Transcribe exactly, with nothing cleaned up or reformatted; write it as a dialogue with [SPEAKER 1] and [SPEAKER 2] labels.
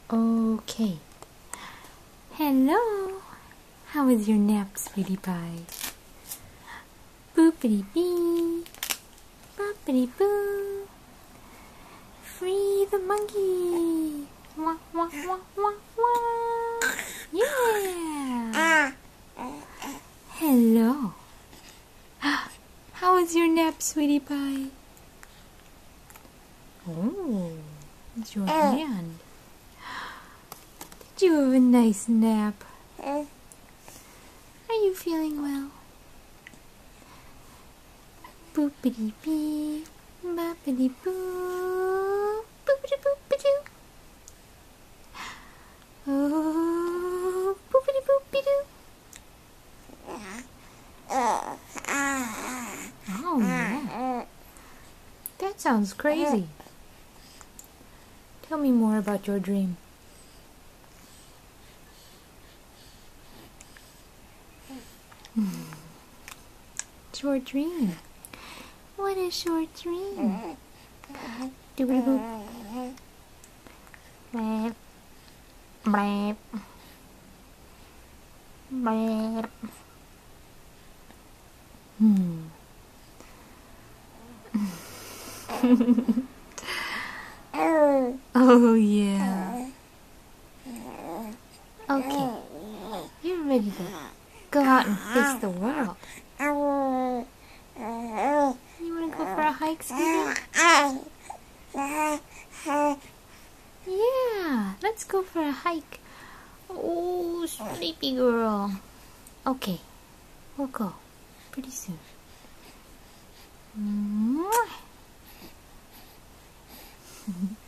[SPEAKER 1] Okay. Hello. How was your nap, sweetie pie? Boopity bee. Boppity boo. Free the monkey. Wah, wah, wah, wah, wah. Yeah. Hello. How was your nap, sweetie pie? Oh, it's your hand. Did you have a nice nap? Are you feeling well? Boopity bee, boppity boo, boopity boopity doo. Oh, boopity boopity doo. Oh yeah, that sounds crazy. Tell me more about your dream. It's your dream. What is your dream? Doobity boop. Bleep. Bleep. Bleep. Hmm. Oh yeah. Okay. You're ready to go out and face the world. You want to go for a hike, sweetie? Yeah, let's go for a hike. Oh, sleepy girl. Okay, we'll go pretty soon. Mwah.